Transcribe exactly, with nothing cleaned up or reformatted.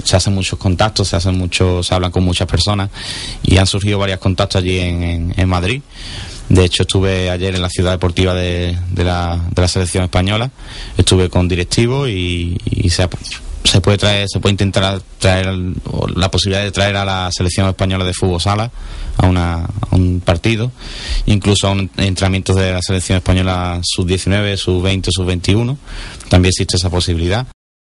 se hacen muchos contactos, se hacen muchos, se hablan con muchas personas y han surgido varios contactos allí en, en, en Madrid. De hecho, estuve ayer en la ciudad deportiva de, de, la, de la selección española, estuve con directivos y, y se, se puede traer, se puede intentar traer la posibilidad de traer a la selección española de fútbol sala a, una, a un partido, incluso a un entrenamientos de la selección española sub diecinueve, sub veinte, sub veintiuno, también existe esa posibilidad.